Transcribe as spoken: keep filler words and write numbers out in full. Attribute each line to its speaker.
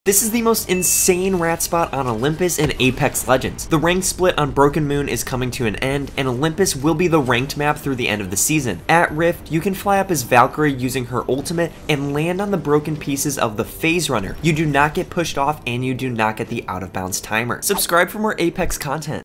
Speaker 1: This is the most insane rat spot on Olympus in Apex Legends. The rank split on Broken Moon is coming to an end, and Olympus will be the ranked map through the end of the season. At Rift, you can fly up as Valkyrie using her ultimate and land on the broken pieces of the Phase Runner. You do not get pushed off, and you do not get the out of bounds timer. Subscribe for more Apex content.